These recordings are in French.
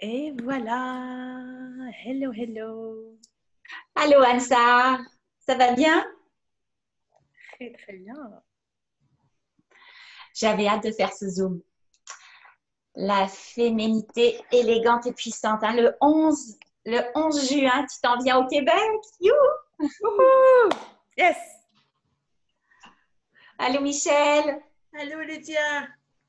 Et voilà. Hello, hello. Allô Ansa, ça va bien? Très, très bien. J'avais hâte de faire ce Zoom. La féminité élégante et puissante, hein. Le onze juin, tu t'en viens au Québec? Youhou! Wouhou! Yes! Allô Michel? Allô, Lydia.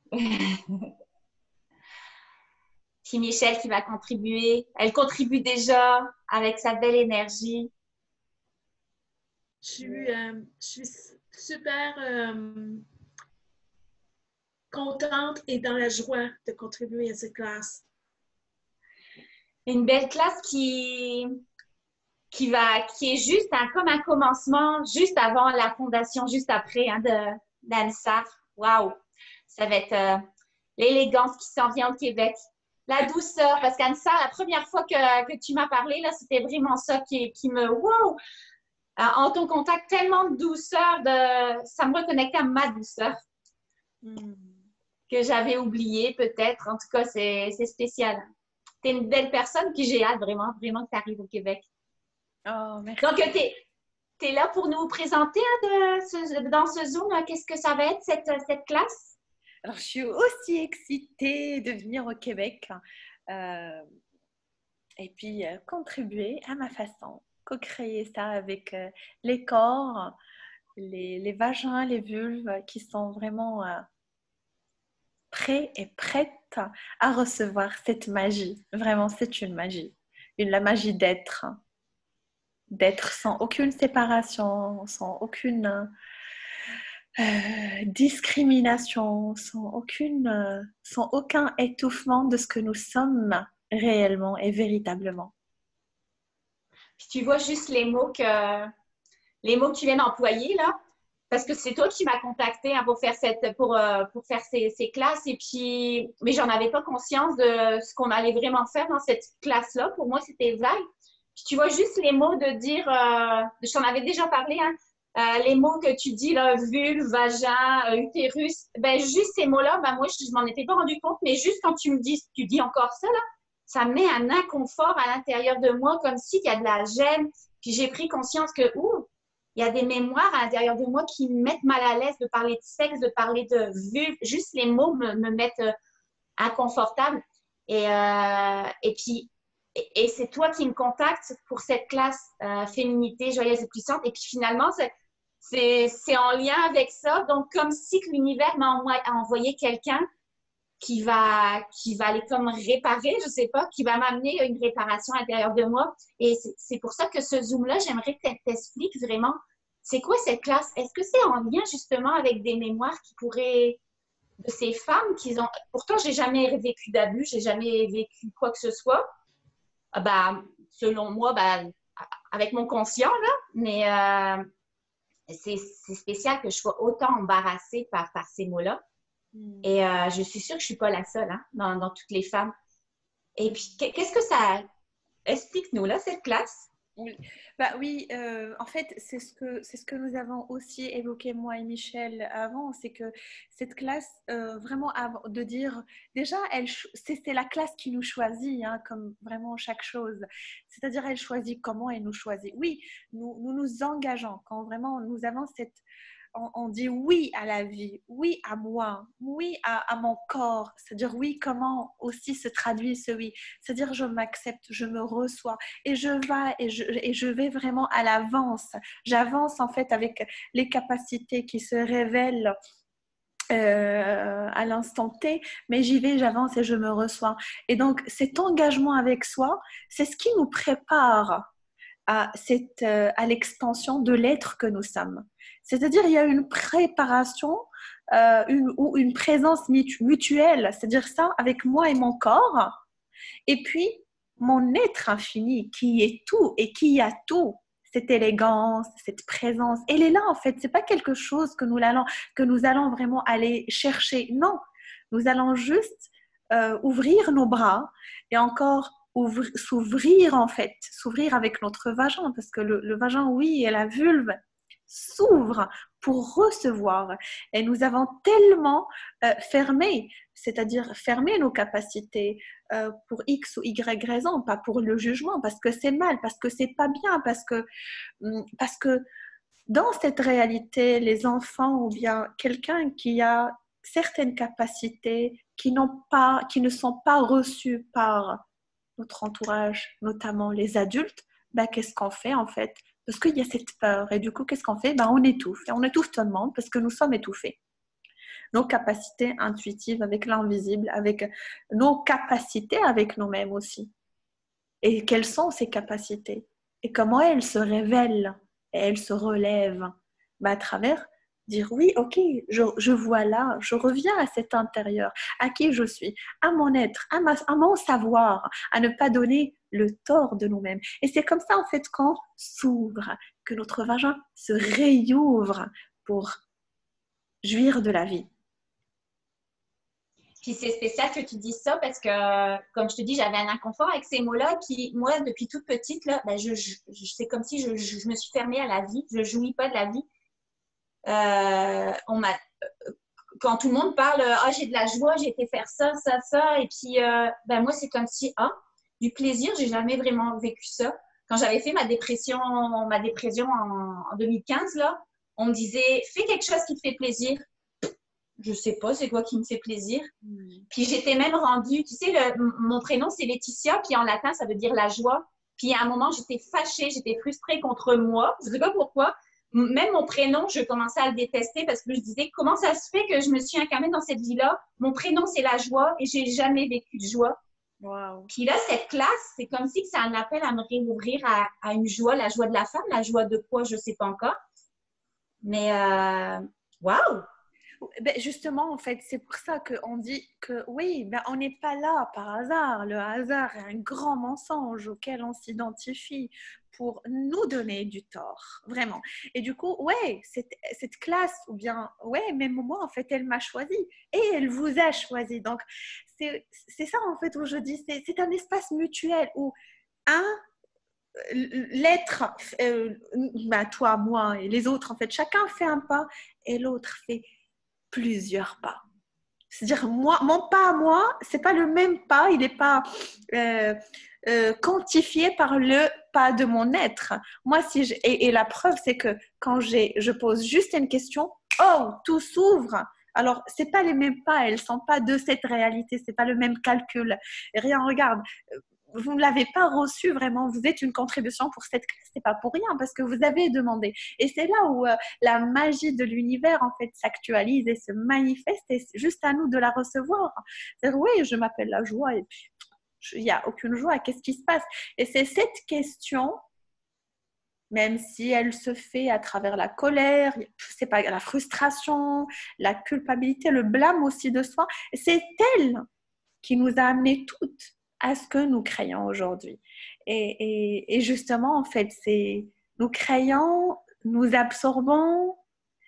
Puis Michel qui va contribuer. Elle contribue déjà avec sa belle énergie. Je suis super contente et dans la joie de contribuer à cette classe. Une belle classe qui est juste comme un commencement, juste avant la fondation, juste après d'Ansa. Waouh! Ça va être l'élégance qui s'en vient au Québec. La douceur, parce qu'Ansa, la première fois que tu m'as parlé, là, c'était vraiment ça qui me... Wow! En ton contact, tellement de douceur, ça me reconnectait à ma douceur que j'avais oubliée peut-être. En tout cas, c'est spécial. Tu es une belle personne, puis j'ai hâte vraiment, vraiment que tu arrives au Québec. Oh, merci. Donc, tu es là pour nous présenter dans ce Zoom, qu'est-ce que ça va être, cette classe? Alors, je suis aussi excitée de venir au Québec et puis contribuer à ma façon, co-créer ça avec les corps, les vagins, les vulves qui sont vraiment prêts et prêtes à recevoir cette magie. Vraiment, c'est une magie. La magie d'être. D'être sans aucune séparation, sans aucune discrimination, sans aucun étouffement de ce que nous sommes réellement et véritablement. Puis tu vois juste les mots que tu viens d'employer, là, parce que c'est toi qui m'as contacté pour faire pour faire ces classes. Et puis, mais j'en avais pas conscience de ce qu'on allait vraiment faire dans cette classe-là. Pour moi, c'était vague. Puis tu vois juste les mots de dire, je t'en avais déjà parlé, hein, les mots que tu dis, là, vulve, vagin, utérus, ben juste ces mots-là, ben moi, je m'en étais pas rendu compte, mais juste quand tu dis encore ça, là, ça met un inconfort à l'intérieur de moi, comme s'il y a de la gêne. Puis j'ai pris conscience que, il y a des mémoires à l'intérieur de moi qui me mettent mal à l'aise de parler de sexe, de parler de vulve. Juste les mots me mettent inconfortable. Et puis, c'est toi qui me contactes pour cette classe féminité joyeuse et puissante. Et puis finalement, c'est en lien avec ça. Donc, comme si l'univers m'a envoyé quelqu'un qui va aller comme réparer, je sais pas, qui va m'amener une réparation à l'intérieur de moi. Et c'est pour ça que ce Zoom-là, j'aimerais que tu t'expliques vraiment, c'est quoi cette classe? Est-ce que c'est en lien justement avec des mémoires qui pourraient, de ces femmes qui ont, pourtant, j'ai jamais vécu d'abus, j'ai jamais vécu quoi que ce soit. Selon moi, avec mon conscient, là, mais c'est spécial que je sois autant embarrassée par ces mots-là. Et je suis sûre que je ne suis pas la seule, hein, dans toutes les femmes. Et puis, qu'est-ce que ça... Explique-nous, là, cette classe. Oui, oui, en fait, c'est ce que nous avons aussi évoqué, moi et Michel, avant, c'est que cette classe, vraiment, de dire, déjà, c'est la classe qui nous choisit, hein, comme vraiment chaque chose. C'est-à-dire, elle choisit comment elle nous choisit. Oui, nous engageons quand vraiment nous avons on dit oui à la vie, oui à moi, oui à mon corps. C'est-à-dire oui, comment aussi se traduit ce oui. C'est-à-dire je m'accepte, je me reçois et je vais vraiment à l'avance. J'avance en fait avec les capacités qui se révèlent à l'instant T, mais j'y vais, j'avance et je me reçois. Et donc cet engagement avec soi, c'est ce qui nous prépare à l'extension de l'être que nous sommes. C'est-à-dire il y a une préparation ou une présence mutuelle, c'est-à-dire ça avec moi et mon corps, et puis mon être infini qui est tout et qui a tout. Cette élégance, cette présence, elle est là en fait. C'est pas quelque chose que nous allons vraiment aller chercher. Non, nous allons juste ouvrir nos bras et encore s'ouvrir en fait, s'ouvrir avec notre vagin parce que le vagin, oui, et la vulve, s'ouvre pour recevoir. Et nous avons tellement fermé, c'est-à-dire fermé nos capacités pour X ou Y raison, pas pour le jugement, parce que c'est mal, parce que c'est pas bien, parce que dans cette réalité, les enfants ou bien quelqu'un qui a certaines capacités qui ne sont pas reçues par notre entourage, notamment les adultes, ben, qu'est-ce qu'on fait en fait? Parce qu'il y a cette peur. Et du coup, qu'est-ce qu'on fait? Ben, on étouffe. Et on étouffe tout le monde parce que nous sommes étouffés. Nos capacités intuitives avec l'invisible, avec nos capacités avec nous-mêmes aussi. Et quelles sont ces capacités? Et comment elles se révèlent et elles se relèvent? Ben, à travers dire oui, ok, je vois là, je reviens à cet intérieur, à qui je suis, à mon être, à mon savoir, à ne pas donner le tort de nous-mêmes. Et c'est comme ça, en fait, qu'on s'ouvre, que notre vagin se réouvre pour jouir de la vie. Puis c'est spécial que tu dises ça parce que, comme je te dis, j'avais un inconfort avec ces mots-là. Puis moi, depuis toute petite, là, ben c'est comme si je me suis fermée à la vie. Je ne jouis pas de la vie. Quand tout le monde parle, ah, j'ai de la joie, j'ai été faire ça, ça, ça. Et puis, ben moi, c'est comme si, du plaisir, j'ai jamais vraiment vécu ça. Quand j'avais fait ma dépression en 2015, là, on me disait, fais quelque chose qui te fait plaisir. Je sais pas, c'est quoi qui me fait plaisir. Puis j'étais même rendue, tu sais, mon prénom c'est Laetitia, puis en latin ça veut dire la joie. Puis à un moment j'étais fâchée, j'étais frustrée contre moi. Je sais pas pourquoi. Même mon prénom, je commençais à le détester parce que je disais comment ça se fait que je me suis incarnée dans cette vie-là. Mon prénom c'est la joie et j'ai jamais vécu de joie. Wow. Puis là, cette classe, c'est comme si c'est un appel à me réouvrir à une joie, la joie de la femme, la joie de quoi, je sais pas encore. Mais waouh! Ben justement, en fait, c'est pour ça qu'on dit que oui, ben on n'est pas là par hasard. Le hasard est un grand mensonge auquel on s'identifie pour nous donner du tort, vraiment. Et du coup, ouais, cette classe, ou bien, ouais, même moi, en fait, elle m'a choisi et elle vous a choisi. Donc, c'est ça, en fait, où je dis, c'est un espace mutuel où l'être, ben, toi, moi et les autres, en fait, chacun fait un pas et l'autre fait plusieurs pas. C'est-à-dire, moi, mon pas à moi, c'est pas le même pas, il n'est pas quantifié par le pas de mon être. Moi, et la preuve, c'est que quand je pose juste une question, oh, tout s'ouvre. Alors, c'est pas les mêmes pas, elles sont pas de cette réalité, c'est pas le même calcul. Et rien, regarde, vous ne l'avez pas reçu vraiment, vous êtes une contribution pour cette classe, c'est pas pour rien parce que vous avez demandé. Et c'est là où la magie de l'univers en fait s'actualise et se manifeste et c'est juste à nous de la recevoir. C'est-à-dire, oui, je m'appelle la joie et puis il n'y a aucune joie, qu'est-ce qui se passe? Et c'est cette question, même si elle se fait à travers la colère, c'est pas la frustration, la culpabilité, le blâme aussi de soi, c'est elle qui nous a amenés toutes à ce que nous créons aujourd'hui. Et justement, en fait, c'est nous créons, nous absorbons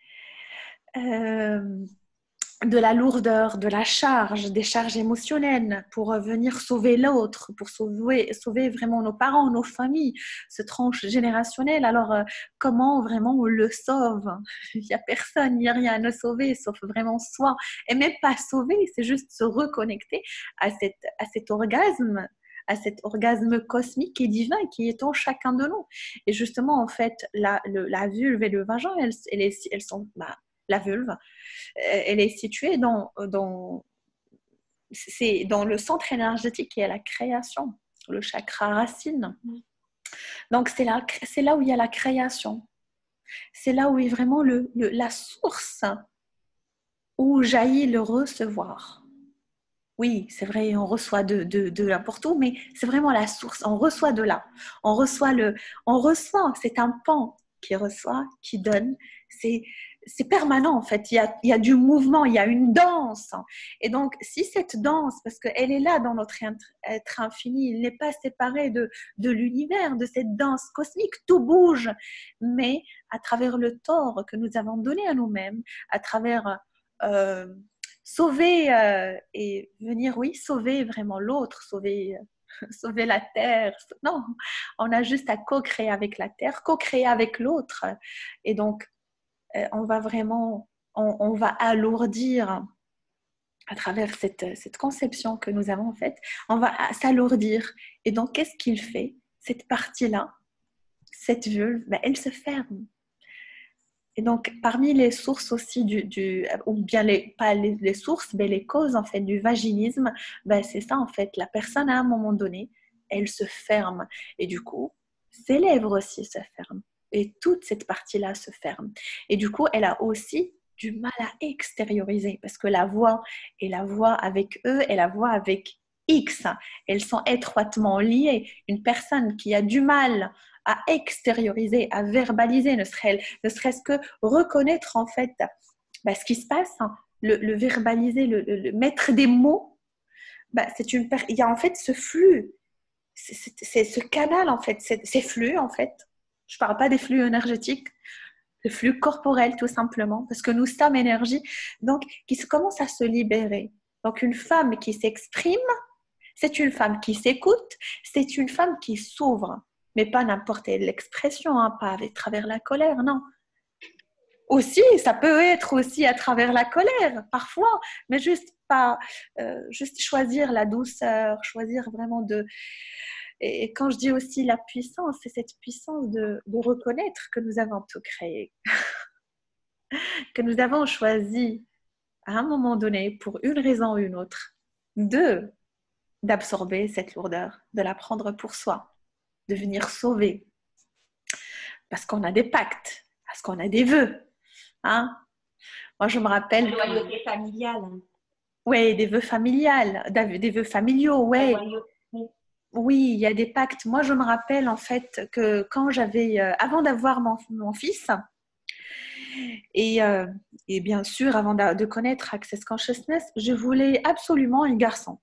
de la lourdeur, de la charge, des charges émotionnelles pour venir sauver l'autre, pour sauver vraiment nos parents, nos familles, ce tranche générationnel. Alors, comment vraiment on le sauve? Il n'y a personne, il n'y a rien à sauver, sauf vraiment soi. Et même pas sauver, c'est juste se reconnecter à cet orgasme, à cet orgasme cosmique et divin qui est en chacun de nous. Et justement, en fait, la vulve et le vagin, elles sont... la vulve, elle est située c'est dans le centre énergétique qui est la création, le chakra racine. Donc, c'est là où il y a la création. C'est là où est vraiment la source où jaillit le recevoir. Oui, c'est vrai, on reçoit de n'importe où, mais c'est vraiment la source. On reçoit de là. On reçoit, c'est un pan qui reçoit, qui donne. C'est permanent en fait, il y a du mouvement, il y a une danse. Et donc, si cette danse, parce qu'elle est là dans notre être infini, il n'est pas séparé de l'univers, de cette danse cosmique, tout bouge, mais à travers le tort que nous avons donné à nous-mêmes, à travers sauver et venir, oui, sauver vraiment l'autre, sauver sauver la terre. Non, on a juste à co-créer avec la terre, co-créer avec l'autre. Et donc, on va vraiment, on va alourdir à travers cette conception que nous avons faite, on va s'alourdir. Et donc, qu'est-ce qu'il fait? Cette partie-là, cette vulve, ben, elle se ferme. Et donc, parmi les sources aussi ou bien pas les sources, mais les causes en fait du vaginisme, ben, c'est ça en fait. La personne à un moment donné, elle se ferme. Et du coup, ses lèvres aussi se ferment. Et toute cette partie-là se ferme. Et du coup, elle a aussi du mal à extérioriser parce que la voix et la voix avec E et la voix avec X, elles sont étroitement liées. Une personne qui a du mal à extérioriser, à verbaliser, ne serait-ce que reconnaître en fait bah, ce qui se passe, hein, le verbaliser, le mettre des mots, bah, il y a en fait ce flux, c'est ce canal en fait, ces flux en fait. Je ne parle pas des flux énergétiques, le flux corporel tout simplement, parce que nous sommes énergie, donc qui commence à se libérer. Donc une femme qui s'exprime, c'est une femme qui s'écoute, c'est une femme qui s'ouvre. Mais pas n'importe quelle expression, hein, pas à travers la colère, non. Aussi, ça peut être aussi à travers la colère, parfois, mais juste pas, juste choisir la douceur, choisir vraiment de... Et quand je dis aussi la puissance, c'est cette puissance de reconnaître que nous avons tout créé, que nous avons choisi à un moment donné, pour une raison ou une autre, d'absorber cette lourdeur, de la prendre pour soi, de venir sauver. Parce qu'on a des pactes, parce qu'on a des vœux. Hein? Moi, je me rappelle... La loyauté familiale. Oui, des vœux familiales, des vœux familiaux, oui. Oui, il y a des pactes. Moi, je me rappelle en fait que quand j'avais... avant d'avoir mon fils, et bien sûr, avant de connaître Access Consciousness, je voulais absolument un garçon.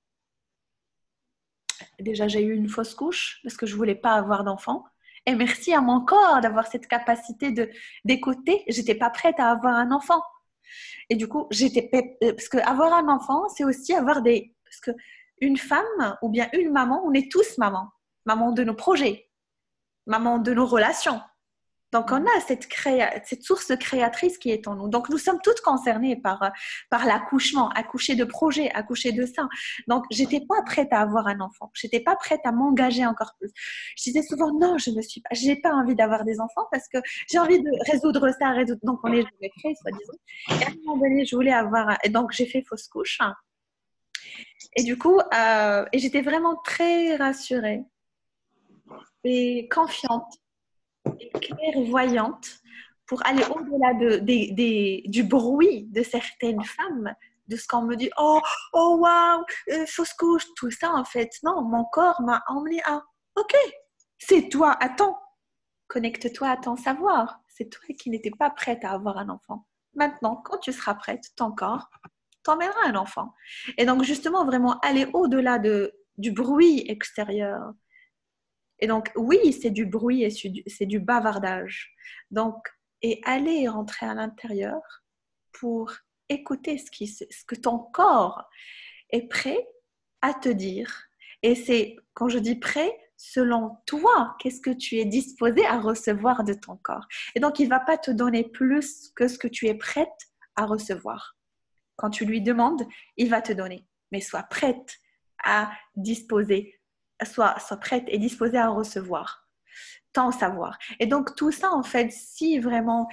Déjà, j'ai eu une fausse couche parce que je ne voulais pas avoir d'enfant. Et merci à mon corps d'avoir cette capacité d'écouter. Je n'étais pas prête à avoir un enfant. Et du coup, parce qu'avoir un enfant, c'est aussi avoir des... Parce qu'une femme ou bien une maman, on est tous maman. Maman de nos projets, maman de nos relations. Donc, on a cette source créatrice qui est en nous. Donc, nous sommes toutes concernées par l'accouchement, accoucher de projets, accoucher de ça. Donc, je n'étais pas prête à avoir un enfant. Je n'étais pas prête à m'engager encore plus. Je disais souvent, non, je n'ai pas envie d'avoir des enfants parce que j'ai envie de résoudre ça. Donc, on est jamais prêt, soi-disant. Et à un moment donné, je voulais avoir... Et donc, j'ai fait fausse couche. Et du coup, et j'étais vraiment très rassurée et confiante et clairvoyante pour aller au-delà du bruit de certaines femmes, de ce qu'on me dit, oh waouh, fausse couche, tout ça en fait. Non, mon corps m'a emmené à, ok, c'est toi, attends, connecte-toi à ton savoir. C'est toi qui n'étais pas prête à avoir un enfant. Maintenant, quand tu seras prête, ton corps t'emmènera un enfant. Et donc justement, vraiment aller au-delà du bruit extérieur. Et donc, oui, c'est du bruit et c'est du bavardage. Donc, et aller rentrer à l'intérieur pour écouter ce que ton corps est prêt à te dire. Et c'est, quand je dis prêt, selon toi, qu'est-ce que tu es disposé à recevoir de ton corps. Et donc, il ne va pas te donner plus que ce que tu es prête à recevoir. Quand tu lui demandes, il va te donner. Mais sois prête à disposer, sois prête et disposée à recevoir ton savoir. Et donc, tout ça, en fait, si vraiment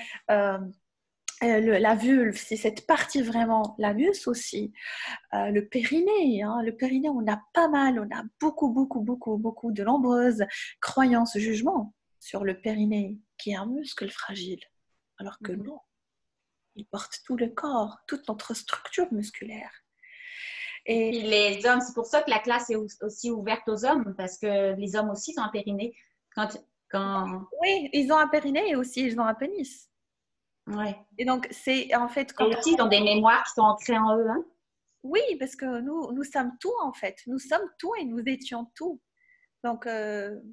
la vulve, si cette partie vraiment, l'anus aussi, le périnée, hein, le périnée, on a pas mal, on a beaucoup de nombreuses croyances, jugements sur le périnée, qui est un muscle fragile, alors que non. Il porte tout le corps, toute notre structure musculaire. Et puis les hommes, c'est pour ça que la classe est aussi ouverte aux hommes, parce que les hommes aussi sont un périnée. Oui, ils ont un périnée et aussi ils ont un pénis. Ouais. Et donc, c'est en fait... Et aussi, ils ont des mémoires qui sont ancrées en eux. Hein? Oui, parce que nous sommes tout en fait. Nous sommes tout et nous étions tout. Donc,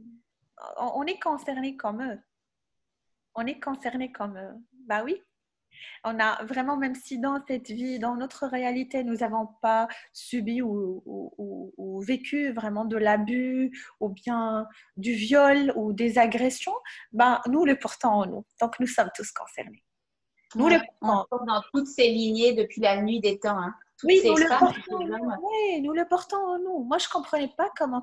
on est concernés comme eux. On est concernés comme eux. Bah oui. On a vraiment, même si dans cette vie, dans notre réalité, nous n'avons pas subi ou vécu vraiment de l'abus ou bien du viol ou des agressions, ben, nous le portons en nous. Donc, nous sommes tous concernés. Nous le Ouais. On le portons. porte dans toutes ces lignées depuis la nuit des temps. Hein. Toutes Oui, ces nous le femmes et portons ces en nous. hommes. Oui, nous le portons en nous. Moi, je ne comprenais pas comment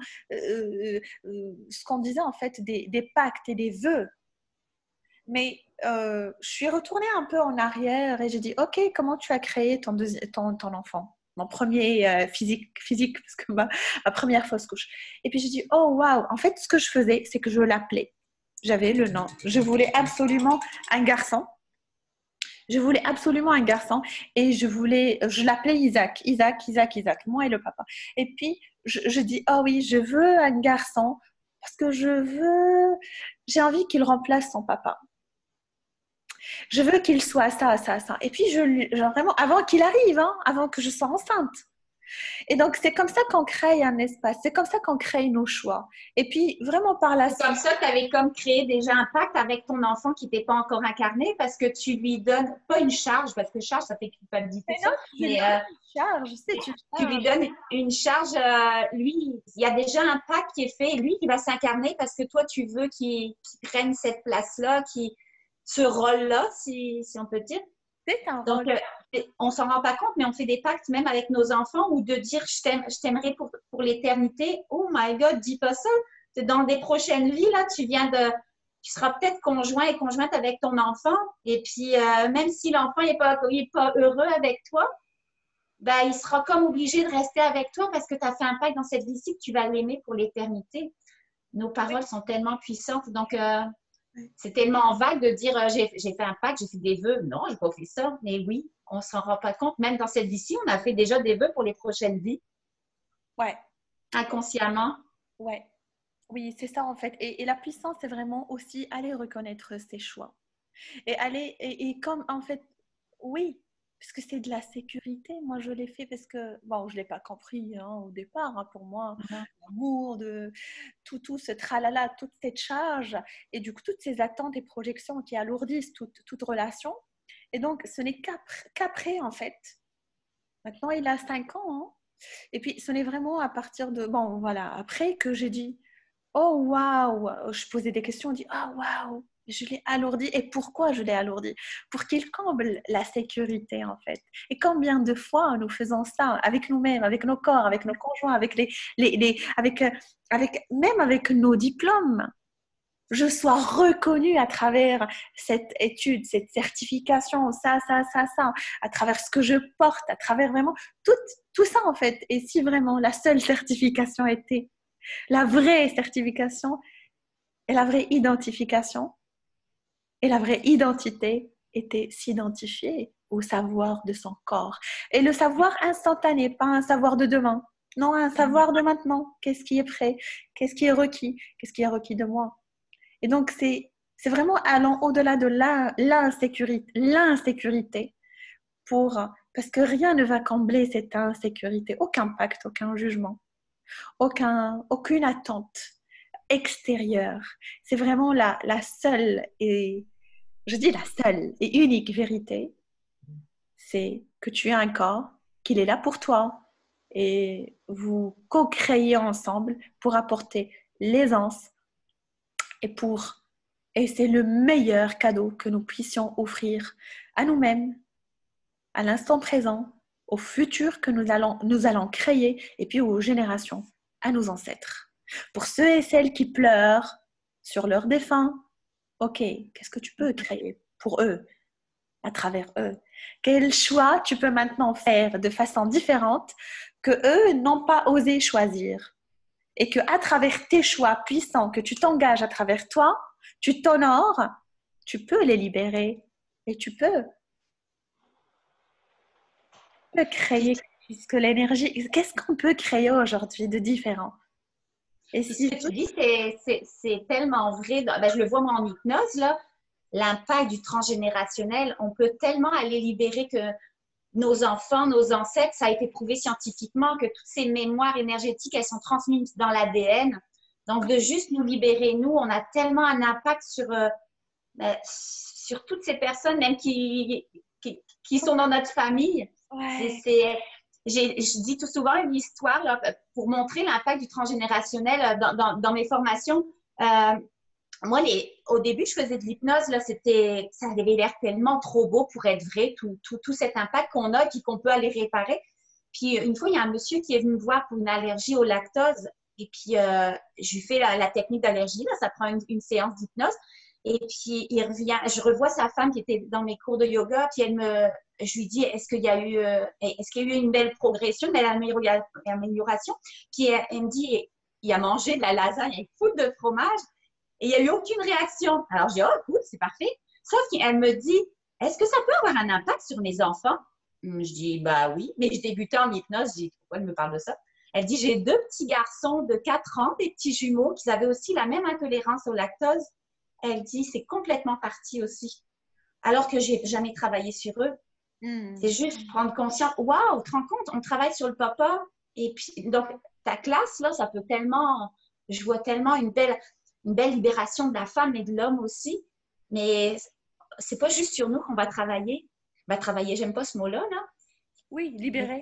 ce qu'on disait en fait des pactes et des vœux. Mais je suis retournée un peu en arrière et j'ai dit, OK, comment tu as créé ton enfant? Mon premier physique, parce que ma première fausse couche. Et puis j'ai dit, oh waouh, en fait, ce que je faisais, c'est que je l'appelais. J'avais le nom. Je voulais absolument un garçon. Je voulais absolument un garçon et je l'appelais Isaac, Isaac, Isaac, Isaac, moi et le papa. Et puis, je dis, oh oui, je veux un garçon parce que j'ai envie qu'il remplace son papa. Je veux qu'il soit ça, ça, ça. Et puis, genre vraiment, avant qu'il arrive, hein, avant que je sois enceinte. Et donc, c'est comme ça qu'on crée un espace. C'est comme ça qu'on crée nos choix. Et puis, vraiment par la C'est comme suite. ça, tu avais comme créé déjà un pacte avec ton enfant qui n'était pas encore incarné parce que tu lui donnes pas une charge, parce que charge, ça fait culpabilité, Mais non, ça. Mais tu charges, c'est une tu lui charge. donnes une charge. Lui, il y a déjà un pacte qui est fait. Lui qui va s'incarner parce que toi, tu veux qu'il prenne cette place-là, ce rôle-là, si on peut dire. C'est un Donc, rôle. on s'en rend pas compte, mais on fait des pactes même avec nos enfants ou de dire je t'aimerai pour l'éternité. Oh my God, dis pas ça. Dans des prochaines vies, là, tu seras peut-être conjoint et conjointe avec ton enfant. Et puis, même si l'enfant n'est pas heureux avec toi, ben, il sera comme obligé de rester avec toi parce que tu as fait un pacte dans cette vie-ci que tu vas l'aimer pour l'éternité. Nos paroles sont tellement puissantes. Donc, c'est tellement vague de dire j'ai fait un pacte, j'ai fait des vœux. Non, je n'ai pas fait ça. Mais oui, on ne s'en rend pas compte. Même dans cette vie-ci, on a fait déjà des vœux pour les prochaines vies, Ouais, inconsciemment. ouais. Oui, c'est ça en fait. Et la puissance, c'est vraiment aussi aller reconnaître ses choix. Et comme en fait, oui, parce que c'est de la sécurité. Moi, je l'ai fait parce que, bon, je ne l'ai pas compris hein, au départ. Hein, pour moi, l'amour, tout ce tralala, toute cette charge, et du coup, toutes ces attentes et projections qui alourdissent toute relation. Et donc, ce n'est qu'après, en fait. Maintenant, il a 5 ans. Hein, et puis, ce n'est vraiment à partir de, bon, voilà, après que j'ai dit, oh waouh, je posais des questions, on dit, oh waouh, je l'ai alourdi. Et pourquoi je l'ai alourdi? Pour qu'il comble la sécurité, en fait. Et combien de fois nous faisons ça avec nous-mêmes, avec nos corps, avec nos conjoints, même avec nos diplômes. Je sois reconnue à travers cette étude, cette certification, ça, à travers ce que je porte, à travers vraiment tout ça, en fait. Et si vraiment la seule certification était la vraie certification et la vraie identification et la vraie identité était s'identifier au savoir de son corps. Et le savoir instantané, pas un savoir de demain. Non, un savoir de maintenant. Qu'est-ce qui est prêt? Qu'est-ce qui est requis? Qu'est-ce qui est requis de moi? Et donc, c'est vraiment allant au-delà de l'insécurité parce que rien ne va combler cette insécurité. Aucun pacte, aucun jugement, aucune attente extérieure. C'est vraiment la seule et je dis la seule et unique vérité, c'est que tu as un corps, qu'il est là pour toi et vous co-créez ensemble pour apporter l'aisance et c'est le meilleur cadeau que nous puissions offrir à nous-mêmes, à l'instant présent, au futur que nous allons créer et puis aux générations, à nos ancêtres. Pour ceux et celles qui pleurent sur leurs défunts, ok, qu'est-ce que tu peux créer pour eux, à travers eux? Quel choix tu peux maintenant faire de façon différente que eux n'ont pas osé choisir? Et que à travers tes choix puissants, que tu t'engages à travers toi, tu t'honores, tu peux les libérer et tu peux créer, puisque l'énergie, qu'est-ce qu'on peut créer aujourd'hui de différent? Et Puis si ce que tu dis, c'est tellement vrai. Ben, je le vois moi en hypnose, là, l'impact du transgénérationnel. On peut tellement aller libérer que nos enfants, nos ancêtres, ça a été prouvé scientifiquement que toutes ces mémoires énergétiques, elles sont transmises dans l'ADN. Donc, de juste nous libérer, nous, on a tellement un impact sur toutes ces personnes, même qui qui sont dans notre famille. Ouais. Je dis tout souvent une histoire là, pour montrer l'impact du transgénérationnel dans mes formations. Moi, au début, je faisais de l'hypnose, là, ça avait l'air tellement trop beau pour être vrai, tout cet impact qu'on a et qu'on peut aller réparer. Puis une fois, il y a un monsieur qui est venu me voir pour une allergie au lactose. Et puis, je lui fais la technique d'allergie, là, ça prend une séance d'hypnose. Et puis, il revient, je revois sa femme qui était dans mes cours de yoga, puis je lui dis, est-ce qu'il y a eu une belle progression, une belle amélioration? Puis, elle me dit, il a mangé de la lasagne avec full de fromage et il n'y a eu aucune réaction. Alors, je dis, oh, cool, c'est parfait. Sauf qu'elle me dit, est-ce que ça peut avoir un impact sur mes enfants? Je dis, bah oui, mais je débutais en hypnose, je dis, pourquoi elle me parle de ça? Elle dit, j'ai 2 petits garçons de 4 ans, des petits jumeaux, qui avaient aussi la même intolérance au lactose. Elle dit, c'est complètement parti aussi. Alors que j'ai jamais travaillé sur eux. C'est juste prendre conscience. Waouh, tu te rends compte, on travaille sur le papa. Et puis, donc, ta classe, là, ça peut tellement, je vois tellement une belle libération de la femme et de l'homme aussi. Mais c'est pas juste sur nous qu'on va travailler. On va travailler, j'aime pas ce mot-là, là. Oui, libérer.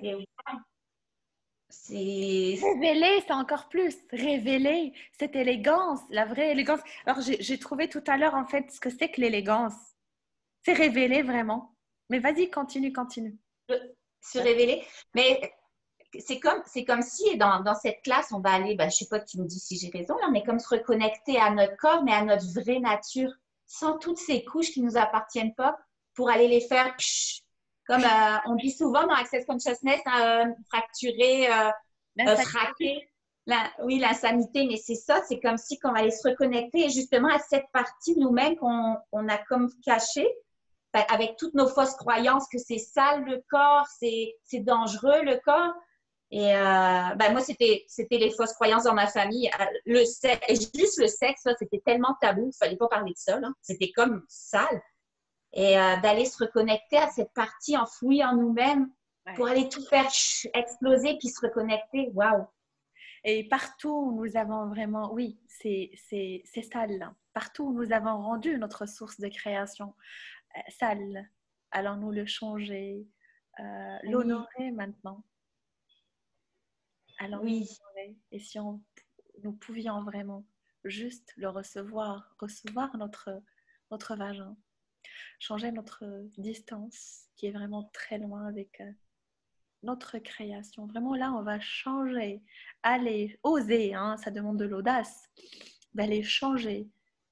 C'est... Révéler, c'est encore plus. Révéler cette élégance, la vraie élégance. Alors, j'ai trouvé tout à l'heure, en fait, ce que c'est que l'élégance. C'est révéler vraiment. Mais vas-y, continue, continue. Se révéler. Mais c'est comme si dans cette classe, on va aller, ben, je sais pas, tu me dis si j'ai raison, là, mais comme se reconnecter à notre corps, mais à notre vraie nature, sans toutes ces couches qui nous appartiennent pas, pour aller les faire, comme on dit souvent dans Access Consciousness, fracturer, fraquer. Oui, l'insanité, mais c'est ça, c'est comme si on allait se reconnecter justement à cette partie de nous-mêmes qu'on a comme cachée, avec toutes nos fausses croyances que c'est sale le corps, c'est dangereux le corps. Et moi, c'était les fausses croyances dans ma famille. Juste le sexe, là, c'était tellement tabou, il ne fallait pas parler de ça. Là. C'était comme sale. Et d'aller se reconnecter à cette partie enfouie en nous-mêmes pour aller tout faire exploser puis se reconnecter. Waouh! Et partout où nous avons vraiment, oui, c'est sale. Partout où nous avons rendu notre source de création sale, allons-nous le changer, l'honorer maintenant. Alors, et si nous pouvions vraiment juste le recevoir notre vagin, changer notre distance qui est vraiment très loin avec notre création. Vraiment là, on va changer, aller, oser, hein, ça demande de l'audace, d'aller changer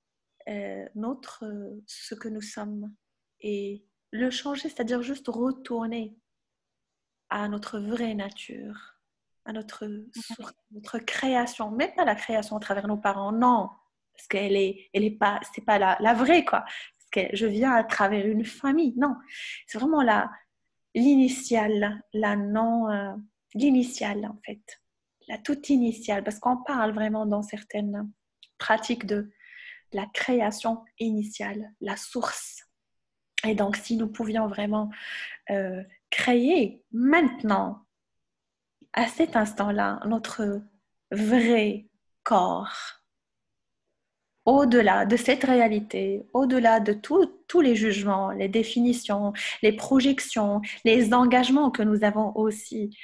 ce que nous sommes et le changer, c'est-à-dire juste retourner à notre vraie nature, à notre source, notre création, même pas la création à travers nos parents, non, parce qu'elle est pas, c'est pas la vraie quoi, parce que je viens à travers une famille, non, c'est vraiment l'initiale, l'initiale en fait, la toute initiale, parce qu'on parle vraiment dans certaines pratiques de la création initiale, la source. Et donc, si nous pouvions vraiment créer maintenant, à cet instant-là, notre vrai corps, au-delà de cette réalité, au-delà de tous les jugements, les définitions, les projections, les engagements que nous avons aussi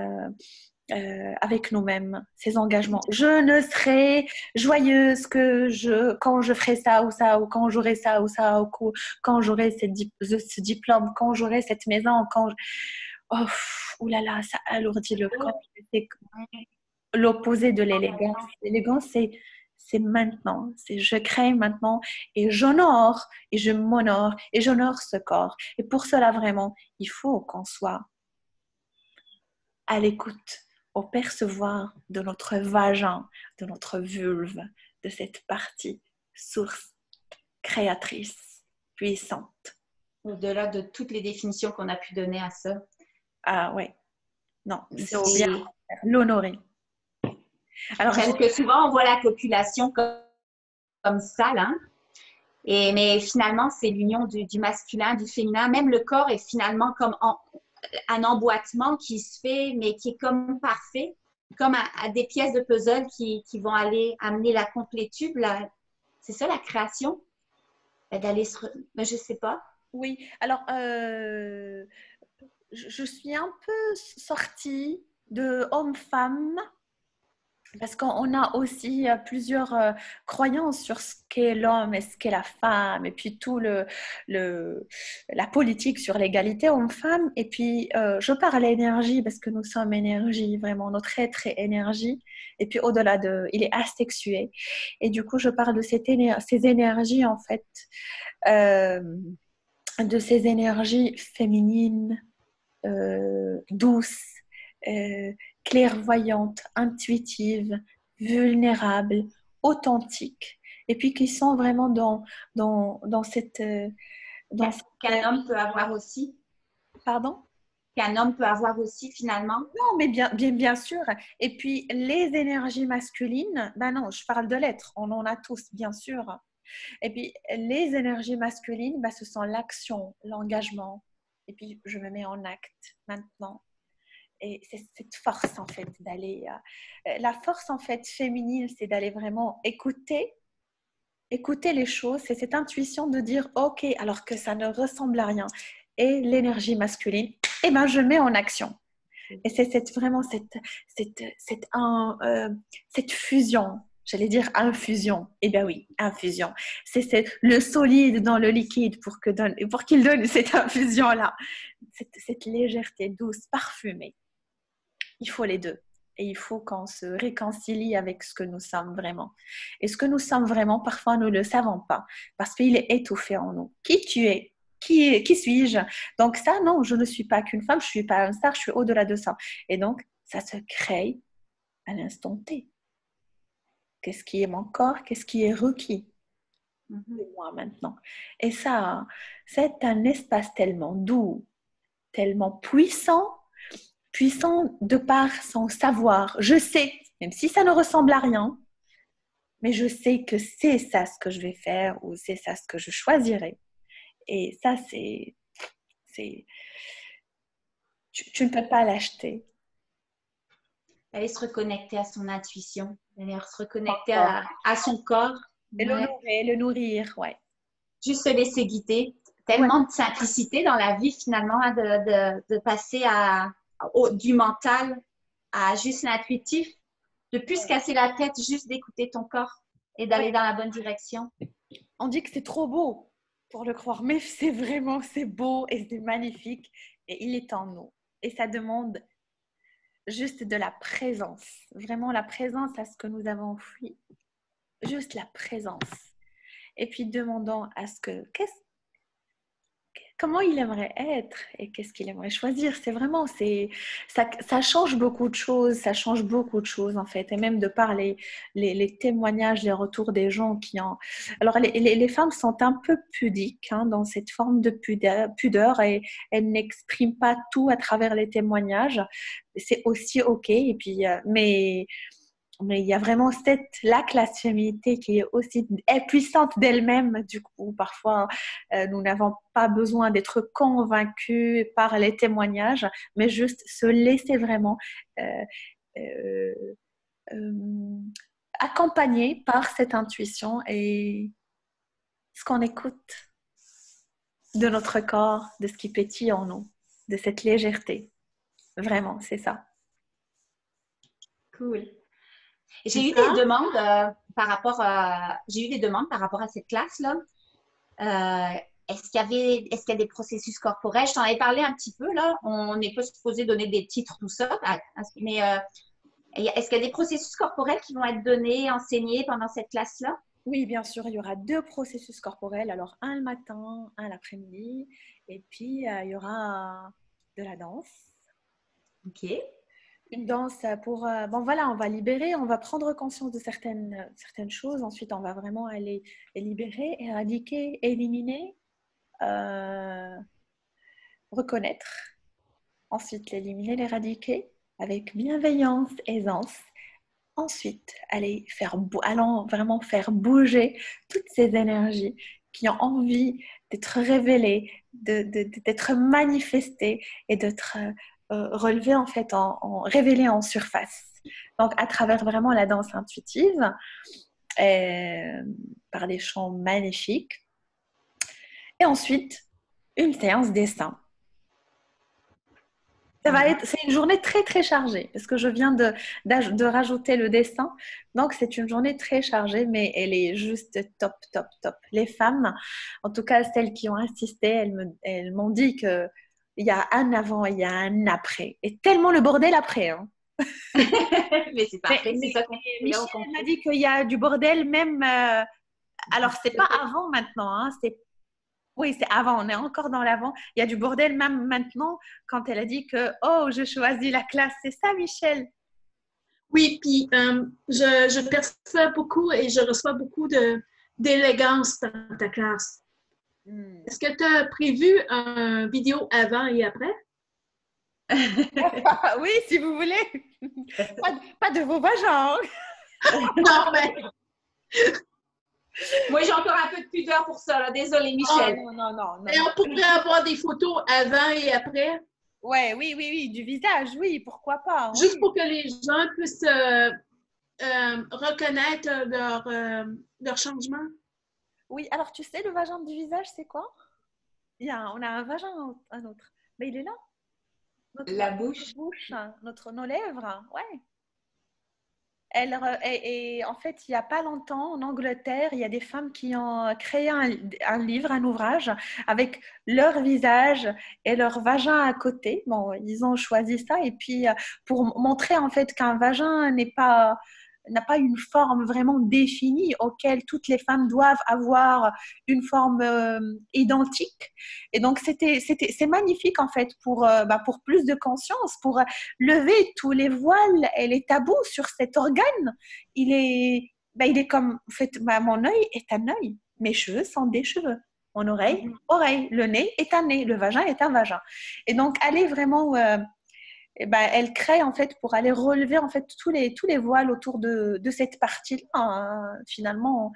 avec nous-mêmes, ces engagements. Je ne serai joyeuse quand je ferai ça ou ça, ou quand j'aurai ça ou ça, ou quand j'aurai ce diplôme, quand j'aurai cette maison, oh, oulala, ça alourdit le corps. C'est l'opposé de l'élégance. L'élégance, c'est maintenant. C'est je crée maintenant et j'honore et je m'honore et j'honore ce corps. Et pour cela, vraiment, il faut qu'on soit à l'écoute, au percevoir de notre vagin, de notre vulve, de cette partie source créatrice, puissante. Au-delà de toutes les définitions qu'on a pu donner à ça. Ah ouais. Non, c'est au bien l'honorer. Alors, parce que souvent, on voit la copulation comme sale, hein? Mais finalement, c'est l'union du masculin, du féminin. Même le corps est finalement comme un emboîtement qui se fait, mais qui est comme parfait, comme à des pièces de puzzle qui vont aller amener la complétude. C'est ça, la création? D'aller je sais pas. Oui, alors je suis un peu sortie de homme-femme parce qu'on a aussi plusieurs croyances sur ce qu'est l'homme et ce qu'est la femme, et puis le, la politique sur l'égalité homme-femme. Et puis, je parle énergie parce que nous sommes énergie, vraiment, notre être est énergie. Et puis, au-delà de, il est asexué. Et du coup, je parle de ces énergies, en fait, euh, de ces énergies féminines, douces, euh, clairvoyantes, intuitives, vulnérables, authentiques, et puis qui sont vraiment dans cette... dans cette Qu'un homme peut avoir aussi. pardon? Qu'un homme peut avoir aussi finalement. Non, mais bien sûr. Et puis, les énergies masculines, ben non, je parle de l'être, on en a tous, bien sûr. Et puis, les énergies masculines, ben, ce sont l'action, l'engagement. Et puis, je me mets en acte maintenant. Et c'est cette force, en fait, d'aller... la force, en fait, féminine, c'est d'aller vraiment écouter les choses. C'est cette intuition de dire, OK, alors que ça ne ressemble à rien. Et l'énergie masculine, eh ben, je mets en action. Et c'est vraiment cette fusion. J'allais dire infusion. Eh bien oui, infusion. C'est le solide dans le liquide pour qu'il donne cette infusion-là. Cette légèreté douce, parfumée. Il faut les deux. Et il faut qu'on se réconcilie avec ce que nous sommes vraiment. Et ce que nous sommes vraiment, parfois, nous ne le savons pas. Parce qu'il est étouffé en nous. Qui tu es? Qui suis-je? Donc ça, non, je ne suis pas qu'une femme, je ne suis pas un star, je suis au-delà de ça. Et donc, ça se crée à l'instant T. Qu'est-ce qui est mon corps? Qu'est-ce qui est requis de moi maintenant? Et ça, c'est un espace tellement doux, tellement puissant de par son savoir. Je sais, même si ça ne ressemble à rien, mais je sais que c'est ça ce que je vais faire ou c'est ça ce que je choisirai. Et ça, tu ne peux pas l'acheter. Aller se reconnecter à son intuition, aller se reconnecter Encore. à son corps. Et Ouais. le nourrir, ouais. Juste se laisser guider. Ouais. Tellement de simplicité dans la vie finalement, hein, de passer du mental à juste l'intuitif, de plus se casser la tête, juste d'écouter ton corps et d'aller dans la bonne direction. On dit que c'est trop beau pour le croire, mais c'est beau et c'est magnifique et il est en nous. Et ça demande juste de la présence, vraiment la présence à ce que nous avons fui, juste la présence. Et puis demandons à ce que, comment il aimerait être et qu'est-ce qu'il aimerait choisir. C'est vraiment, ça change beaucoup de choses, ça change beaucoup de choses en fait. Et même de par les témoignages, les retours des gens qui ont... Alors les femmes sont un peu pudiques hein, dans cette forme de pudeur et elles n'expriment pas tout à travers les témoignages. C'est aussi OK. Et puis, mais il y a vraiment la classe féminité qui est puissante d'elle-même. Du coup, parfois, nous n'avons pas besoin d'être convaincus par les témoignages, mais juste se laisser vraiment euh, euh, euh, accompagner par cette intuition et ce qu'on écoute de notre corps, de ce qui pétille en nous, de cette légèreté. Vraiment, c'est ça. Cool. J'ai eu des demandes j'ai eu des demandes par rapport à cette classe-là. Est-ce qu'il y a des processus corporels? Je t'en avais parlé un petit peu, là. On n'est pas supposé donner des titres, tout ça. Mais est-ce qu'il y a des processus corporels qui vont être donnés, enseignés pendant cette classe-là? Oui, bien sûr, il y aura 2 processus corporels. Alors, un le matin, un l'après-midi. Et puis, il y aura de la danse. OK. Une danse pour... bon, voilà, on va libérer, on va prendre conscience de certaines choses. Ensuite, on va vraiment aller libérer, éradiquer, éliminer, reconnaître. Ensuite, l'éliminer, l'éradiquer avec bienveillance, aisance. Ensuite, allons vraiment faire bouger toutes ces énergies qui ont envie d'être révélées, d'être manifestées et d'être relevées en fait, révélées en surface. Donc, à travers vraiment la danse intuitive, par des chants magnifiques. Et ensuite, une séance dessin. C'est une journée très très chargée parce que je viens de rajouter le dessin. Donc c'est une journée très chargée, mais elle est juste top, top, top. Les femmes, en tout cas celles qui ont insisté, elles m'ont dit que il y a un avant, il y a un après. Et tellement le bordel après, hein. Mais c'est parfait, c'est ça qu'on fait là au Michel complet. m'a dit qu'il y a du bordel même. Alors c'est pas avant maintenant, hein, oui, c'est avant, on est encore dans l'avant. Il y a du bordel même maintenant quand elle a dit que, oh, je choisis la classe. C'est ça, Michel? Oui, puis je perçois beaucoup et je reçois beaucoup d'élégance dans ta classe. Hmm. Est-ce que tu as prévu un vidéo avant et après? Oui, si vous voulez. Pas de vos vagins, hein. Non, mais Moi, j'ai encore un peu de pudeur pour ça, là. Désolée, Oh, Michel. non, non, non, non, on non. pourrait avoir des photos avant et après, Ouais, oui, oui, oui, du visage, oui, pourquoi pas, juste oui. pour que les gens puissent reconnaître leur changement. Oui, alors tu sais, le vagin du visage, c'est quoi? On a un vagin, un autre. Mais il est là, La notre bouche. bouche, nos lèvres, ouais. Et en fait, il n'y a pas longtemps, en Angleterre, il y a des femmes qui ont créé un livre, un ouvrage, avec leur visage et leur vagin à côté. Bon, ils ont choisi ça, et puis pour montrer en fait qu'un vagin n'a pas une forme vraiment définie auquel toutes les femmes doivent avoir une forme identique. Et donc, c'est magnifique en fait pour plus de conscience, pour lever tous les voiles et les tabous sur cet organe. Il est comme, en fait, mon œil est un œil, mes cheveux sont des cheveux, mon oreille, oreille, le nez est un nez, le vagin est un vagin. Et donc, aller vraiment, elle crée en fait pour aller relever en fait tous les voiles autour de cette partie-là, hein. Finalement,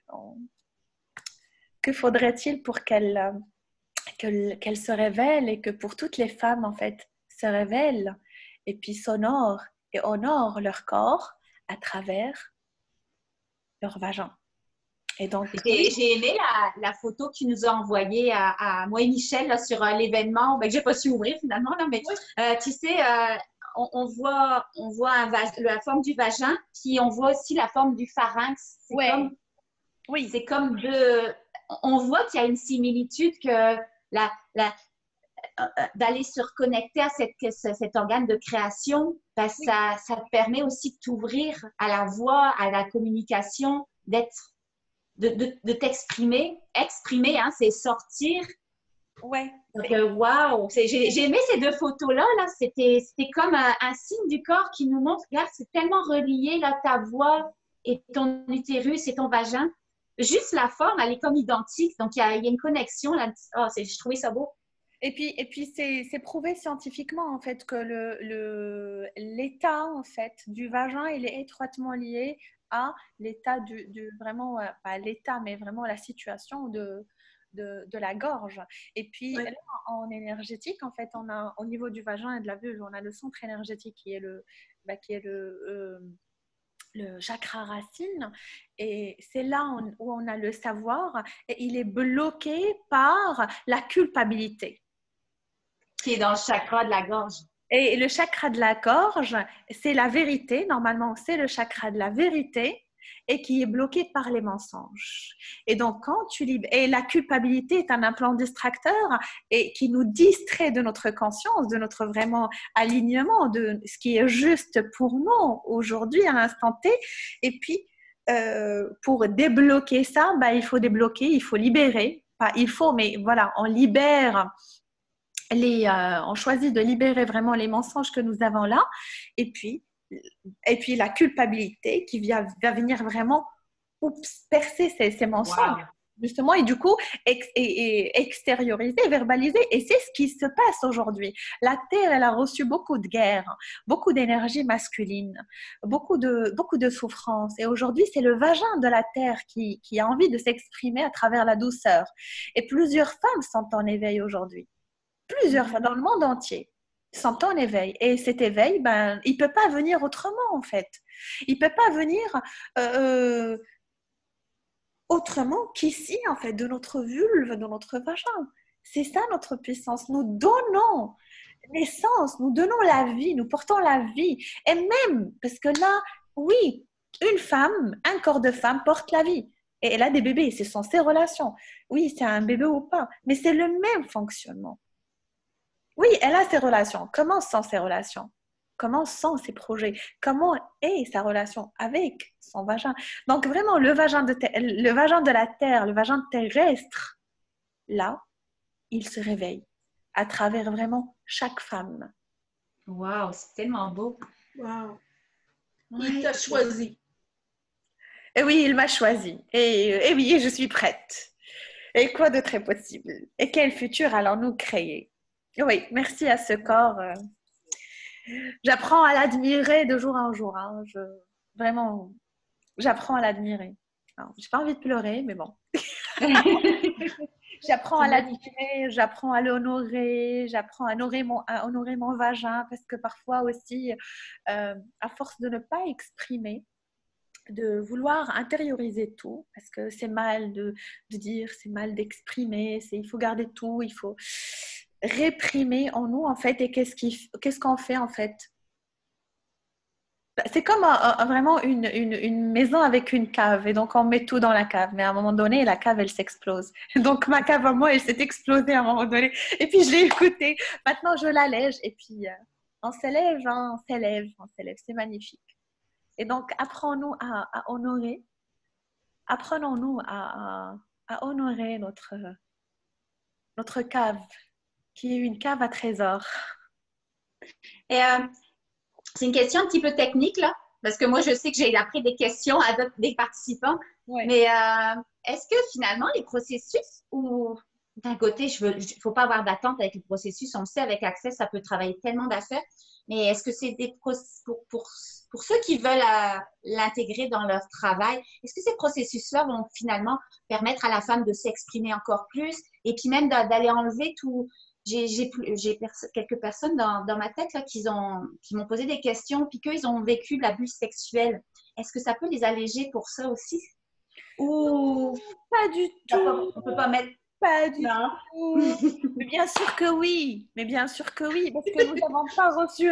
que faudrait-il pour qu'elle se révèle et que pour toutes les femmes, en fait, se révèlent et puis s'honorent et honorent leur corps à travers leur vagin. Et donc, oui, J'ai aimé la photo que tu nous as envoyée à moi et Michel là, sur l'événement que j'ai pas su ouvrir finalement, là, mais tu sais, on voit la forme du vagin, puis on voit aussi la forme du pharynx. ouais, oui, C'est comme deux. On voit qu'il y a une similitude que d'aller se reconnecter à cet organe de création, ben, oui, ça te permet aussi de t'ouvrir à la voix, à la communication, de t'exprimer. Exprimer, hein, c'est sortir. ouais. Donc, wow! J'ai aimé ces deux photos-là. Là. C'était comme un signe du corps qui nous montre, regarde, c'est tellement relié, là, ta voix et ton utérus et ton vagin. Juste la forme, elle est comme identique. Donc, il y a une connexion là. Oh, je trouvais ça beau. Et puis c'est prouvé scientifiquement en fait que l'état en fait du vagin il est étroitement lié à l'état vraiment pas l'état mais vraiment la situation de la gorge. Et puis Ouais. là, en énergétique en fait on a au niveau du vagin et de la vulve on a le centre énergétique qui est le chakra racine, et c'est là où on a le savoir, et il est bloqué par la culpabilité. Qui est dans le chakra de la gorge. Et le chakra de la gorge, c'est la vérité. Normalement, c'est le chakra de la vérité et qui est bloqué par les mensonges. Et donc, quand tu libères... Et la culpabilité est un implant distracteur et qui nous distrait de notre conscience, de notre vraiment alignement, de ce qui est juste pour nous aujourd'hui, à l'instant T. Et puis, pour débloquer ça, il faut débloquer, il faut libérer. Pas il faut, mais voilà, on libère on choisit de libérer vraiment les mensonges que nous avons là, et puis, et puis la culpabilité va venir vraiment percer ces mensonges. Wow. Justement, et du coup, extérioriser, verbaliser. Et c'est ce qui se passe aujourd'hui. La Terre, elle a reçu beaucoup de guerres, beaucoup d'énergie masculine, beaucoup de souffrance. Et aujourd'hui, c'est le vagin de la Terre qui a envie de s'exprimer à travers la douceur. Et plusieurs femmes sont en éveil aujourd'hui. Plusieurs fois dans le monde entier, sont en éveil. Et cet éveil, il ne peut pas venir autrement, en fait. Il ne peut pas venir euh, autrement qu'ici, en fait, de notre vulve, de notre vagin. C'est ça notre puissance. Nous donnons naissance, nous donnons la vie, nous portons la vie. Et même, parce que là, oui, une femme, un corps de femme porte la vie. Et elle a des bébés, ce sont ses relations. Oui, c'est un bébé ou pas, mais c'est le même fonctionnement. Oui, elle a ses relations. Comment sont ses relations? Comment sont ses projets? Comment est sa relation avec son vagin? Donc vraiment, le vagin de la terre, le vagin terrestre, là, il se réveille à travers vraiment chaque femme. Wow, c'est tellement beau. Wow. Ouais. Il t'a choisi. Et oui, il m'a choisi. Et oui, je suis prête. Et quoi d'autre est possible? Et quel futur allons-nous créer? Oui, merci à ce corps. J'apprends à l'admirer de jour en jour. Hein. Vraiment, j'apprends à l'admirer. J'ai pas envie de pleurer, mais bon. J'apprends à l'admirer, j'apprends à l'honorer, j'apprends à honorer mon vagin parce que parfois aussi, à force de ne pas exprimer, de vouloir intérioriser tout, parce que c'est mal de dire, c'est mal d'exprimer, il faut garder tout, il faut réprimer en nous en fait. Et qu'est-ce qu'on fait en fait? C'est comme vraiment une maison avec une cave. Et donc, on met tout dans la cave. Mais à un moment donné, la cave, elle s'explose. Donc, ma cave à moi, elle s'est explosée à un moment donné. Et puis, je l'ai écoutée. Maintenant, je l'allège. Et puis, on s'élève, hein, on s'élève, on s'élève. C'est magnifique. Et donc, apprenons-nous à honorer. Apprenons-nous à honorer notre cave, qui est une cave à trésors. Et c'est une question un petit peu technique, là, parce que moi, je sais que j'ai appris des questions à des participants. Ouais. Mais est-ce que finalement, les processus, ou d'un côté, il ne faut pas avoir d'attente avec les processus, on le sait, avec Access, ça peut travailler tellement d'affaires, mais est-ce que c'est pour ceux qui veulent l'intégrer dans leur travail, est-ce que ces processus-là vont finalement permettre à la femme de s'exprimer encore plus et puis même d'aller enlever tout. J'ai quelques personnes dans ma tête là, qui m'ont posé des questions, puis qu'ils ont vécu de l'abus sexuel. Est-ce que ça peut les alléger pour ça aussi? Ou pas du tout. On ne peut pas mettre. Pas du tout. Mais bien sûr que oui. Mais bien sûr que oui. Parce que nous n'avons pas reçu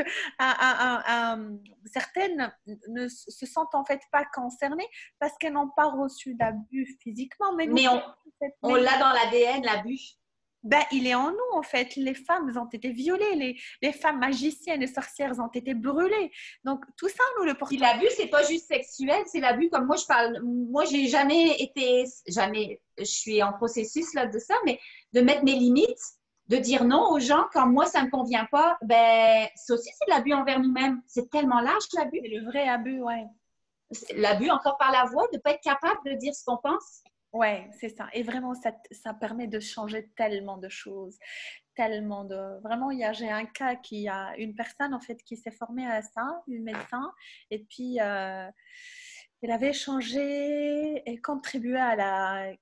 certaines ne se sentent en fait pas concernées parce qu'elles n'ont pas reçu d'abus physiquement. Mais on l'a dans l'ADN, l'abus. Ben, il est en nous, en fait. Les femmes ont été violées, les femmes magiciennes et sorcières ont été brûlées. Donc, tout ça, nous le portons. Puis l'abus, c'est pas juste sexuel, c'est l'abus comme moi, je parle. Moi, j'ai jamais, je suis en processus là, de ça, mais de mettre mes limites, de dire non aux gens quand moi, ça me convient pas, ben, ça aussi, c'est de l'abus envers nous-mêmes. C'est tellement large, l'abus. C'est le vrai abus, ouais. L'abus encore par la voix, de ne pas être capable de dire ce qu'on pense. Ouais, c'est ça. Et vraiment, ça permet de changer tellement de choses. Tellement de... Vraiment, j'ai un cas qui a une personne, en fait, qui s'est formée à ça, une médecin. Et puis, elle avait changé et contribué à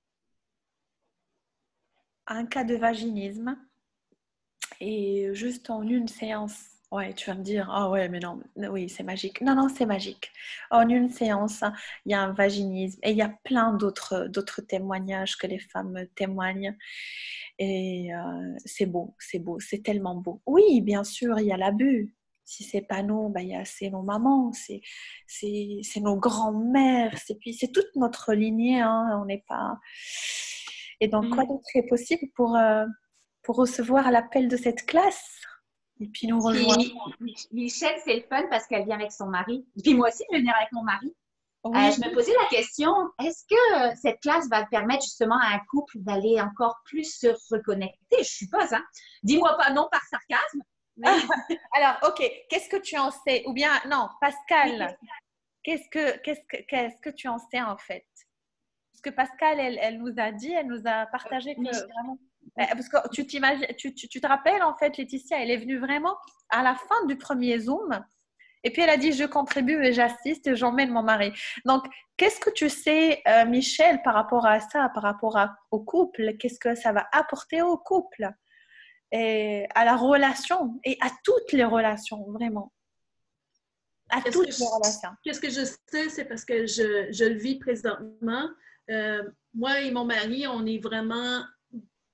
un cas de vaginisme. Et juste en une séance. Ouais, tu vas me dire, ah ouais, mais non, oui, c'est magique. Non, non, c'est magique. En une séance, il y a un vaginisme et il y a plein d'autres témoignages que les femmes témoignent. Et c'est beau, c'est tellement beau. Oui, bien sûr, il y a l'abus. Si c'est pas nous, ben, c'est nos mamans, c'est nos grands-mères, c'est toute notre lignée. Hein, on n'est pas... Et donc, quoi d'autre est possible pour recevoir l'appel de cette classe? Et puis nous rejoindre. Michel, c'est le fun parce qu'elle vient avec son mari. Puis moi aussi, je vais venir avec mon mari. Oui. Je me posais la question, est-ce que cette classe va permettre justement à un couple d'aller encore plus se reconnecter? Je suppose, hein? Dis-moi pas non par sarcasme. Mais... Alors, ok, qu'est-ce que tu en sais? Ou bien, non, Pascal, qu'est-ce que tu en sais en fait? Parce que Pascal, elle nous a dit, elle nous a partagé que vraiment... Parce que tu te rappelles, en fait, Laetitia, elle est venue vraiment à la fin du premier Zoom. Et puis, elle a dit, je contribue et j'assiste et j'emmène mon mari. Donc, qu'est-ce que tu sais, Michel, par rapport à ça, par rapport au couple? Qu'est-ce que ça va apporter au couple? Et à la relation et à toutes les relations, vraiment. À toutes les relations. Qu'est-ce que je sais, c'est parce que je le vis présentement. Moi et mon mari, on est vraiment...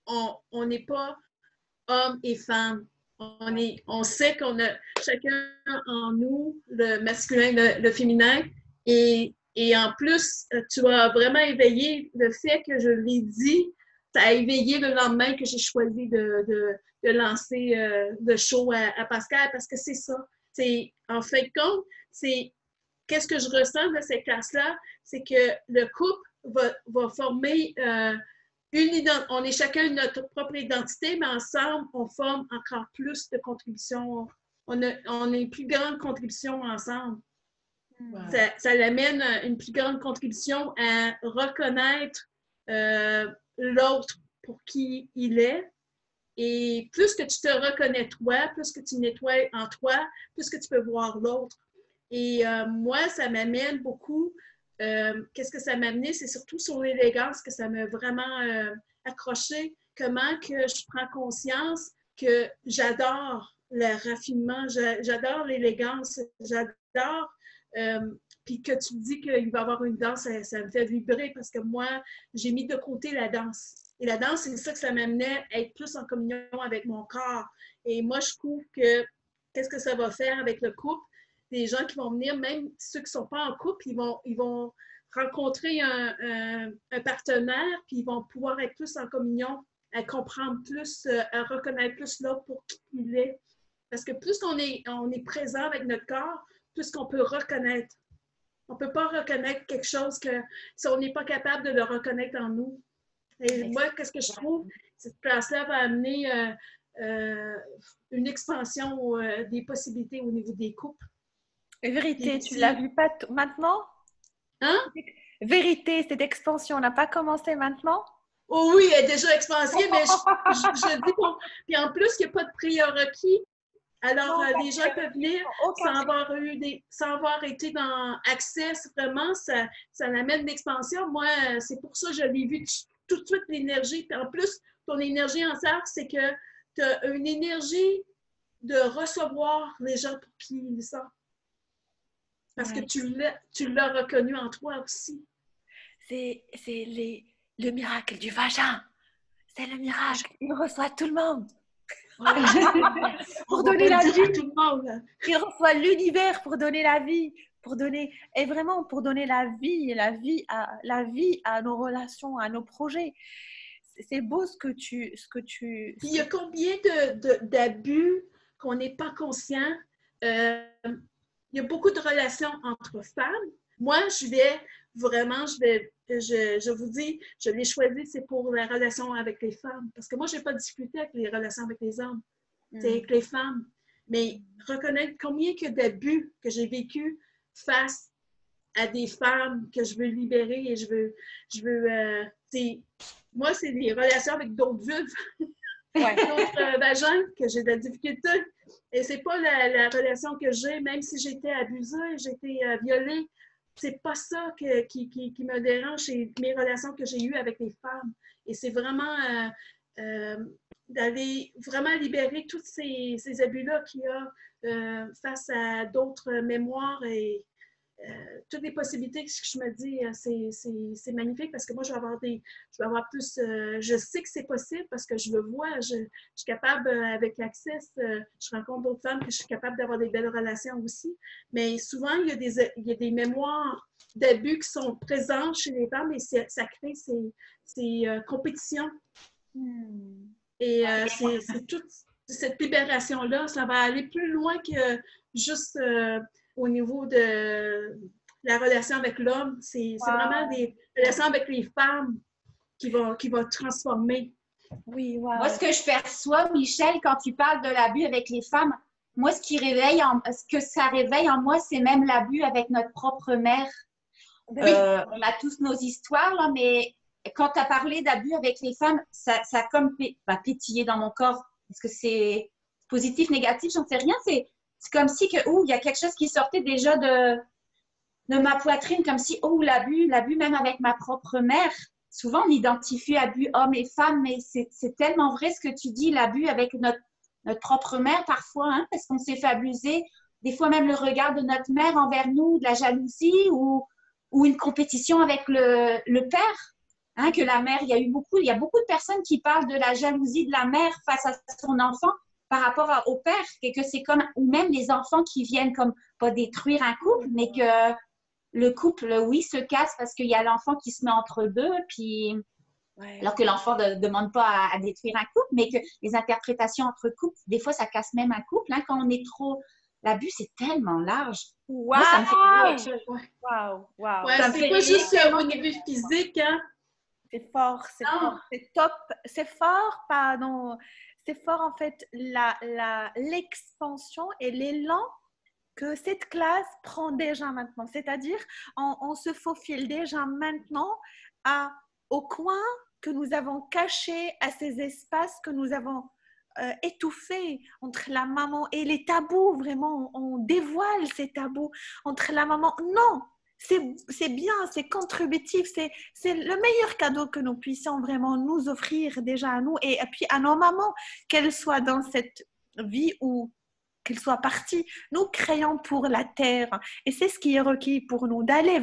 on n'est pas hommes et femmes. On sait qu'on a chacun en nous le masculin, le féminin. Et en plus, tu as vraiment éveillé le fait que je l'ai dit. Ça a éveillé le lendemain que j'ai choisi de lancer le show à Pascal parce que c'est ça. En fin de compte, qu'est-ce que je ressens de cette classe-là? C'est que le couple va former on est chacun notre propre identité, mais ensemble, on forme encore plus de contributions. On a une plus grande contribution ensemble. Wow. Ça l'amène une plus grande contribution à reconnaître l'autre pour qui il est. Et plus que tu te reconnais toi, plus que tu nettoies en toi, plus que tu peux voir l'autre. Et moi, ça m'amène beaucoup. Qu'est-ce que ça m'a amené? C'est surtout sur l'élégance que ça m'a vraiment accroché. Comment que je prends conscience que j'adore le raffinement, j'adore l'élégance, j'adore. Puis que tu me dis qu'il va y avoir une danse, ça me fait vibrer parce que moi, j'ai mis de côté la danse. Et la danse, c'est ça que ça m'amenait à être plus en communion avec mon corps. Et moi, je trouve que qu'est-ce que ça va faire avec le couple? Des gens qui vont venir, même ceux qui ne sont pas en couple, ils vont rencontrer un partenaire, puis ils vont pouvoir être plus en communion, à comprendre plus, à reconnaître plus l'autre pour qui il est. Parce que plus on est présent avec notre corps, plus qu'on peut reconnaître. On ne peut pas reconnaître quelque chose que si on n'est pas capable de le reconnaître en nous. Et moi, qu'est-ce que je trouve? Cette classe-là va amener une expansion des possibilités au niveau des couples. Vérité, tu l'as vu pas maintenant? Hein? Vérité, cette expansion n'a pas commencé maintenant? Oh oui, elle est déjà expansée, mais je dis bon. Puis en plus, il n'y a pas de prérequis. Alors, les gens peuvent venir sans avoir été dans Access, vraiment, ça amène l'expansion. Moi, c'est pour ça que je l'ai vu tout de suite, l'énergie. Puis en plus, ton énergie en cercle, c'est que tu as une énergie de recevoir les gens pour qui ils sont. Parce que tu l'as reconnu en toi aussi. C'est le miracle du vagin. C'est le miracle. Il reçoit tout le monde. Pour donner la vie. Tout le monde. Il reçoit l'univers pour donner la vie. Pour donner la vie à nos relations, à nos projets. C'est beau ce que tu... Puis il y a combien d'abus qu'on n'est pas conscient? Il y a beaucoup de relations entre femmes. Moi, je vous dis, je l'ai choisi, c'est pour la relation avec les femmes. Parce que moi, je n'ai pas de difficulté avec les relations avec les hommes. C'est avec les femmes. Mais reconnaître combien il y a d'abus que j'ai vécu face à des femmes que je veux libérer et moi, c'est des relations avec d'autres vulves. D'autres vagins que j'ai de la difficulté. Et c'est pas la relation que j'ai, même si j'ai été abusée, j'ai été violée. C'est pas ça qui me dérange, c'est mes relations que j'ai eues avec les femmes. Et c'est vraiment d'aller vraiment libérer tous ces abus-là qu'il y a face à d'autres mémoires et toutes les possibilités que je me dis, c'est magnifique parce que moi, je vais avoir plus, je sais que c'est possible parce que je le vois, je suis capable, avec l'Access, je rencontre d'autres femmes que je suis capable d'avoir des belles relations aussi, mais souvent, il y a des mémoires d'abus qui sont présentes chez les femmes et ça crée ces compétitions. Et c'est toute cette libération-là, ça va aller plus loin que juste... au niveau de la relation avec l'homme, c'est vraiment des relations avec les femmes qui vont transformer. Oui, wow. Moi, ce que je perçois, Michel, quand tu parles de l'abus avec les femmes, moi, ce que ça réveille en moi, c'est même l'abus avec notre propre mère. Oui. On a tous nos histoires, là, mais quand tu as parlé d'abus avec les femmes, ça a comme pétillé dans mon corps. Est-ce que c'est positif, négatif, j'en sais rien. C'est comme si il y a quelque chose qui sortait déjà de ma poitrine, comme si, l'abus même avec ma propre mère. Souvent, on identifie abus hommes et femmes, mais c'est tellement vrai ce que tu dis, l'abus avec notre propre mère parfois, hein, parce qu'on s'est fait abuser. Des fois, même le regard de notre mère envers nous, de la jalousie ou une compétition avec le père. Hein, que la mère, il y a beaucoup de personnes qui parlent de la jalousie de la mère face à son enfant par rapport au père, et que c'est comme, ou même les enfants qui viennent comme pas détruire un couple, mais que le couple, oui, se casse parce qu'il y a l'enfant qui se met entre deux, puis alors que l'enfant ne demande pas à détruire un couple, mais que les interprétations entre couples, des fois, ça casse même un couple. Hein, quand on est trop... L'abus, c'est tellement large. Wow! Moi, ça me fait rire. Wow! Wow! Ouais, Ça me c'est fait pas rire juste tellement au niveau physique, hein? C'est fort, c'est Non. fort, c'est top, c'est fort, pardon. C'est fort en fait l'expansion et l'élan que cette classe prend déjà maintenant. C'est-à-dire, on se faufile déjà maintenant au coin que nous avons caché, à ces espaces que nous avons étouffés entre la maman et les tabous. Vraiment, on dévoile ces tabous entre la maman. Non, c'est bien, c'est contributif, c'est le meilleur cadeau que nous puissions vraiment nous offrir déjà à nous et puis à nos mamans, qu'elles soient dans cette vie ou qu'elles soient parties. Nous créons pour la terre et c'est ce qui est requis pour nous, d'aller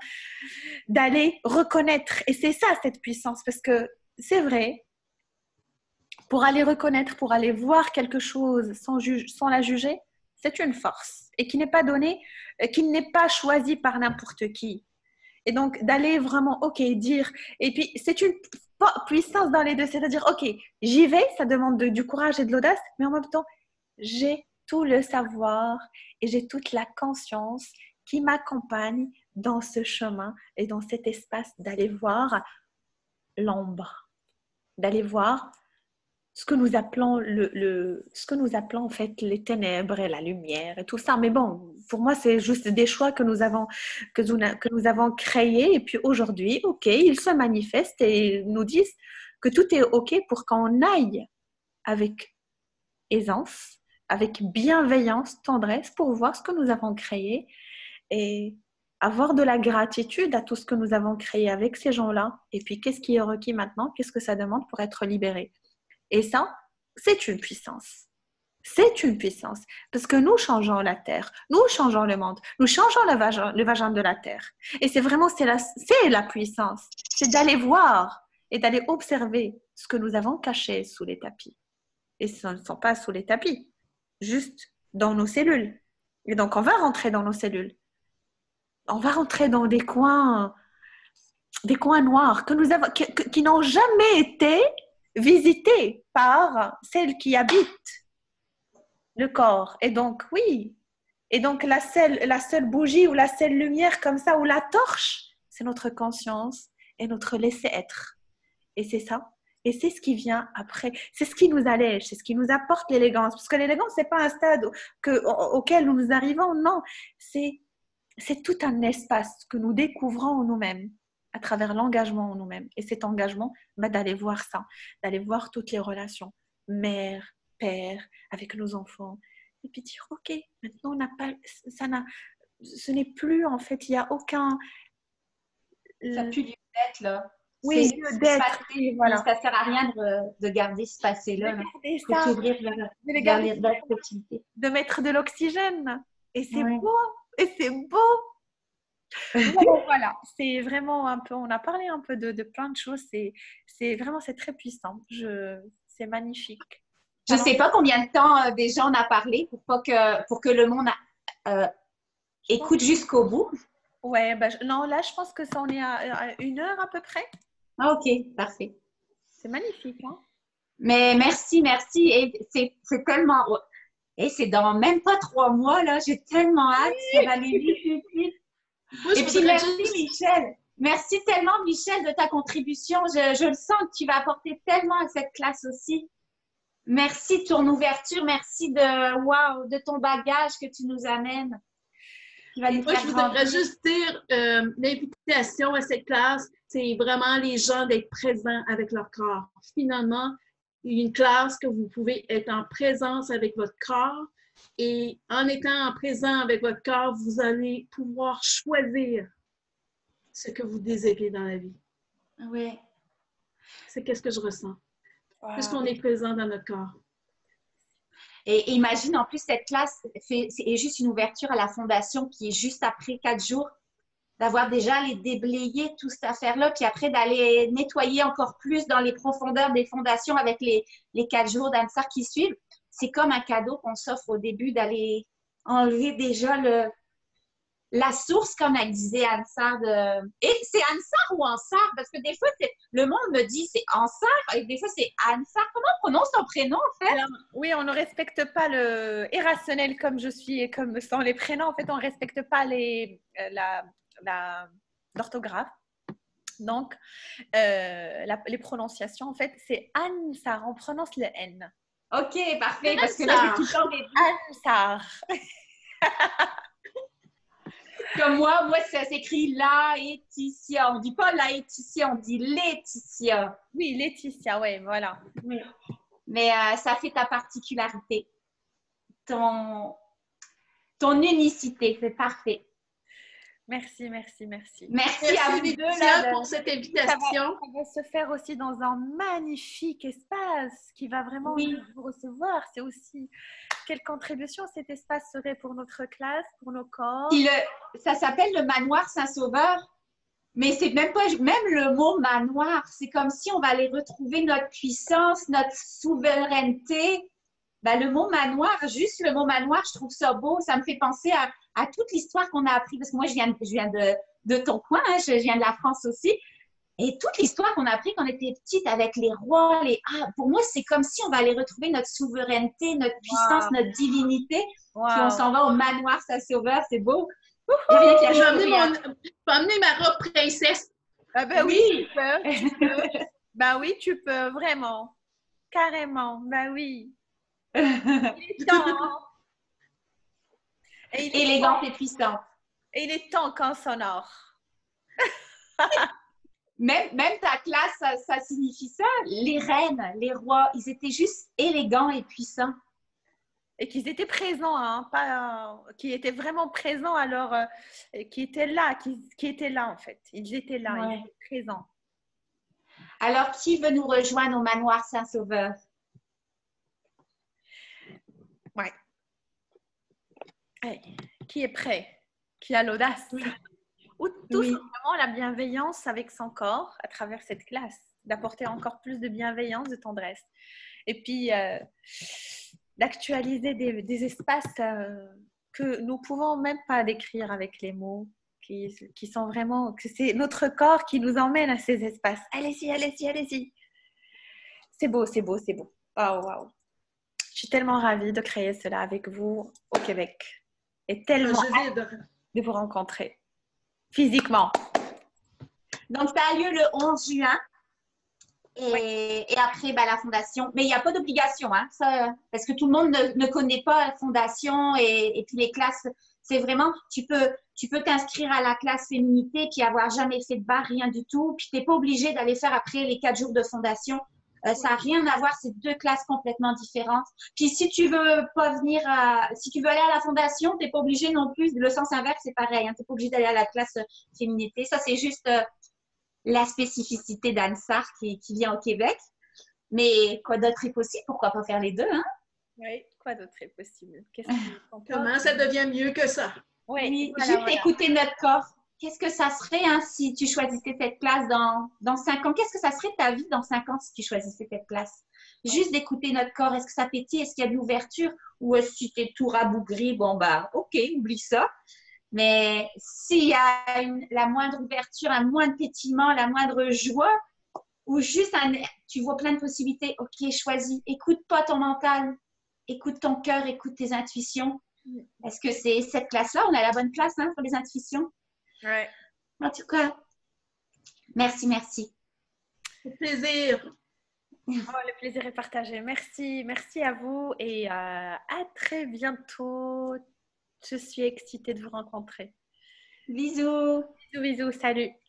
reconnaître. Et c'est ça cette puissance, parce que c'est vrai, pour aller reconnaître, pour aller voir quelque chose sans la juger, c'est une force et qui n'est pas donnée, qui n'est pas choisie par n'importe qui. Et donc, d'aller vraiment, ok, dire, et puis c'est une puissance dans les deux, c'est-à-dire, ok, j'y vais, ça demande du courage et de l'audace, mais en même temps, j'ai tout le savoir et j'ai toute la conscience qui m'accompagne dans ce chemin et dans cet espace d'aller voir l'ombre, d'aller voir ce que nous appelons ce que nous appelons en fait les ténèbres et la lumière et tout ça. Mais bon, pour moi, c'est juste des choix que nous avons créés. Et puis aujourd'hui, ok, ils se manifestent et nous disent que tout est ok pour qu'on aille avec aisance, avec bienveillance, tendresse, pour voir ce que nous avons créé et avoir de la gratitude à tout ce que nous avons créé avec ces gens-là. Et puis, qu'est-ce qui est requis maintenant? Qu'est-ce que ça demande pour être libéré? Et ça, c'est une puissance. C'est une puissance. Parce que nous changeons la terre, nous changeons le monde, nous changeons le vagin de la terre. Et c'est vraiment, c'est la puissance. C'est d'aller voir et d'aller observer ce que nous avons caché sous les tapis. Et ce ne sont pas sous les tapis, juste dans nos cellules. Et donc, on va rentrer dans nos cellules. On va rentrer dans des coins noirs qui n'ont jamais été visités par celles qui habitent le corps. Et donc, oui. Et donc, la seule bougie ou la seule lumière comme ça, ou la torche, c'est notre conscience et notre laisser-être. Et c'est ça. Et c'est ce qui vient après. C'est ce qui nous allège, c'est ce qui nous apporte l'élégance. Parce que l'élégance, ce n'est pas un stade auquel nous arrivons. Non, c'est tout un espace que nous découvrons en nous-mêmes, à travers l'engagement en nous-mêmes. Et cet engagement, d'aller voir ça, d'aller voir toutes les relations, mère, père, avec nos enfants. Et puis dire, ok, maintenant, ce n'est plus, en fait, il n'y a aucun... Ça pue du d'être, là. Oui, d'être. Voilà. Ça ne sert à rien de garder ce passé-là. Il faut s'ouvrir vers la possibilité. De mettre de l'oxygène. Et c'est beau. Et c'est beau. Voilà, c'est vraiment un peu, on a parlé un peu de plein de choses. C'est vraiment, c'est très puissant. C'est magnifique. Je ne sais pas combien de temps déjà on a parlé pour que le monde écoute jusqu'au bout. Ouais, non, là, je pense que ça en est à 1 heure à peu près. Ah, ok, parfait. C'est magnifique, hein? Mais merci. Et c'est tellement... Et c'est dans même pas 3 mois, là. J'ai tellement hâte. Ça va aller vite. Et puis, merci, Michel. Merci tellement, Michel, de ta contribution. Je le sens que tu vas apporter tellement à cette classe aussi. Merci de ton ouverture. Merci de ton bagage que tu nous amènes. Moi, je voudrais juste dire, l'invitation à cette classe, c'est vraiment les gens d'être présents avec leur corps. Finalement, une classe que vous pouvez être en présence avec votre corps et en étant en présent avec votre corps, vous allez pouvoir choisir ce que vous désirez dans la vie. Oui. C'est qu'est-ce que je ressens. Puisqu'on est présent dans notre corps. Et imagine, en plus, cette classe est juste une ouverture à la fondation qui est juste après 4 jours d'avoir déjà les déblayé, toute cette affaire-là, puis après d'aller nettoyer encore plus dans les profondeurs des fondations avec les 4 jours d'Ansar qui suivent. C'est comme un cadeau qu'on s'offre au début d'aller enlever déjà la source, comme elle disait Ansar. Et c'est Ansar ou Ansar? Parce que des fois, le monde me dit c'est Ansar et des fois c'est Ansar. Comment on prononce ton prénom en fait? Alors, oui, on ne respecte pas le irrationnel comme je suis et comme sont les prénoms. En fait, on ne respecte pas l'orthographe. Donc, les prononciations, en fait, c'est Ansar. On prononce le N. Ok, parfait. Parce que là, j'ai tout le temps des Ansar. Comme moi, ça s'écrit Laetitia. On ne dit pas Laetitia, on dit Laetitia. Oui, Laetitia, oui, voilà. Oui. Mais ça fait ta particularité, ton unicité, c'est parfait. Merci, merci, merci. Merci à vous deux Laetitia, pour cette invitation. Ça va se faire aussi dans un magnifique espace qui va vraiment vous recevoir. C'est aussi quelle contribution cet espace serait pour notre classe, pour nos corps. Ça s'appelle le manoir Saint-Sauveur, mais c'est même le mot manoir. C'est comme si on va aller retrouver notre puissance, notre souveraineté. Ben, le mot manoir, juste le mot manoir, je trouve ça beau. Ça me fait penser à toute l'histoire qu'on a appris. Parce que moi, je viens de ton coin, hein, je viens de la France aussi. Et toute l'histoire qu'on a appris quand on était petite avec les rois, pour moi, c'est comme si on va aller retrouver notre souveraineté, notre puissance, notre divinité. Puis on s'en va au manoir Saint-Sauveur, c'est beau. Je vais emmener ma robe princesse. Ah ben oui, tu peux. Ben oui, tu peux, vraiment. Carrément, ben oui. Il est temps. Élégante et puissante. Et il est temps qu'on s'honore. Même ta classe, ça signifie ça. Les reines, les rois, ils étaient juste élégants et puissants. Et qu'ils étaient présents, hein, qui étaient vraiment présents, alors qui étaient là en fait. Ils étaient là, ils étaient présents. Alors, qui veut nous rejoindre au manoir Saint-Sauveur? Ouais. Hey, qui est prêt? Qui a l'audace? Ou tout simplement la bienveillance avec son corps à travers cette classe, d'apporter encore plus de bienveillance, de tendresse. Et puis, d'actualiser des espaces que nous ne pouvons même pas décrire avec les mots, qui sont vraiment... que c'est notre corps qui nous emmène à ces espaces. Allez-y, allez-y, allez-y. C'est beau, c'est beau, c'est beau. Waouh, waouh. Je suis tellement ravie de créer cela avec vous au Québec. Et tellement hâte de vous rencontrer physiquement. Donc, ça a lieu le 11 juin. Et après, la fondation. Mais il n'y a pas d'obligation, hein, parce que tout le monde ne connaît pas la fondation et puis les classes. C'est vraiment, tu peux t'inscrire à la classe féminité puis avoir jamais fait de barre, rien du tout. Puis tu n'es pas obligé d'aller faire après les 4 jours de fondation. Ça n'a rien à voir, c'est 2 classes complètement différentes. Puis si tu veux pas venir si tu veux aller à la fondation, tu n'es pas obligé non plus. Le sens inverse, c'est pareil. Hein, tu n'es pas obligé d'aller à la classe féminité. Ça, c'est juste la spécificité d'Ansar qui vient au Québec. Mais quoi d'autre est possible? Pourquoi pas faire les 2, hein? Oui, quoi d'autre est possible? Comment ça devient mieux que ça? Oui, voilà, juste écouter notre corps. Qu'est-ce que ça serait si tu choisissais cette classe dans 5 ans? Qu'est-ce que ça serait ta vie dans 5 ans si tu choisissais cette classe? Juste d'écouter notre corps. Est-ce que ça pétille? Est-ce qu'il y a de l'ouverture? Ou si tu es tout rabougri, ok, oublie ça. Mais s'il y a la moindre ouverture, un moindre pétillement, la moindre joie, ou juste tu vois plein de possibilités, ok, choisis. Écoute pas ton mental. Écoute ton cœur, écoute tes intuitions. Est-ce que c'est cette classe-là? On a la bonne place pour les intuitions? Ouais. En tout cas, merci. Au plaisir. Le plaisir est partagé. Merci à vous et à très bientôt. Je suis excitée de vous rencontrer. Bisous. Bisous, salut.